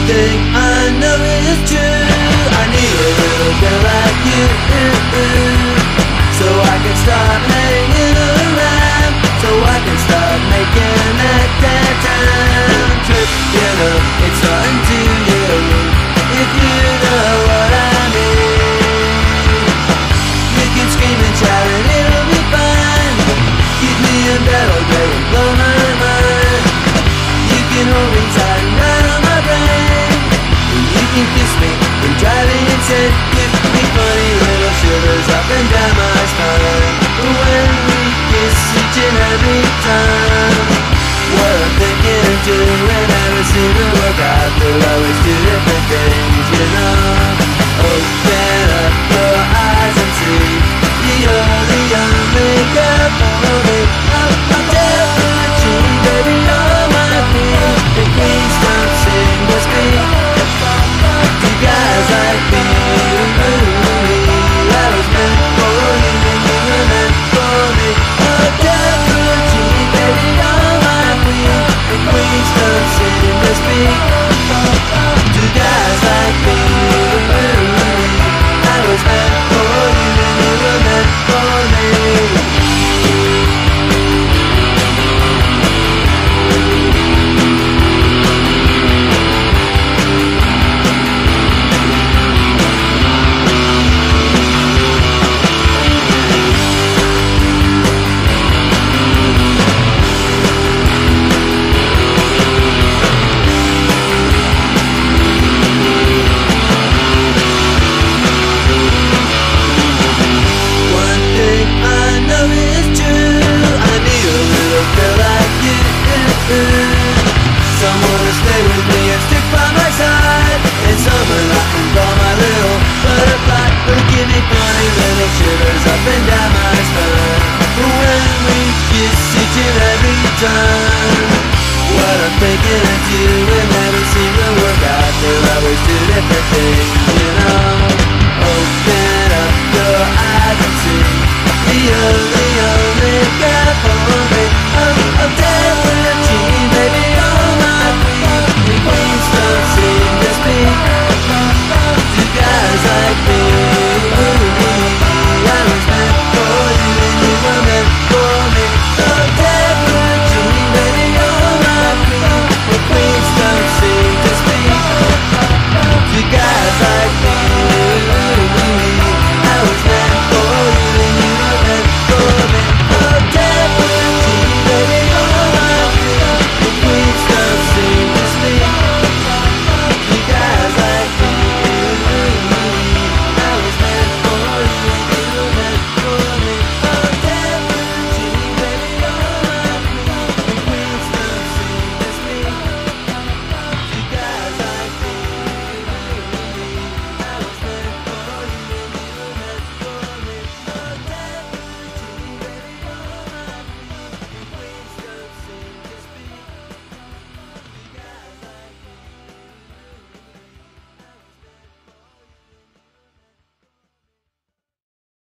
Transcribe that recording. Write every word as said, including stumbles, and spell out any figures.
thing I know is true, I need a little girl like you, so I can stop hanging around, so I can start making that downtown trip. You know, it's starting to you, if you know what I mean. You can scream and shout and it'll be fine. Keep me in bed all day and blow my mind. You can hold me tight and ride on my brain. You can kiss me and drive me insane. Give me funny little shivers up and down my spine when we kiss each and every time. What I'm thinking of doing never seem to work out. They're always two different things, you know. Open up your eyes and see you're the only girl for me. I'll, I'll tell you, baby, you're my queen. The queens don't sing with me. Two guys like me, I was meant for you and you were meant for me. Oh, Debra, baby, you're my queen. The queens don't sing with me. Two guys like me, I was meant for you and you were meant for me. Someone to stay with me and stick by my side, and someone I can call my little butterfly, who'll give me funny little shivers up and down my spine when we kiss each and every time. What I'm thinking of you will never seem to work out. They're always two different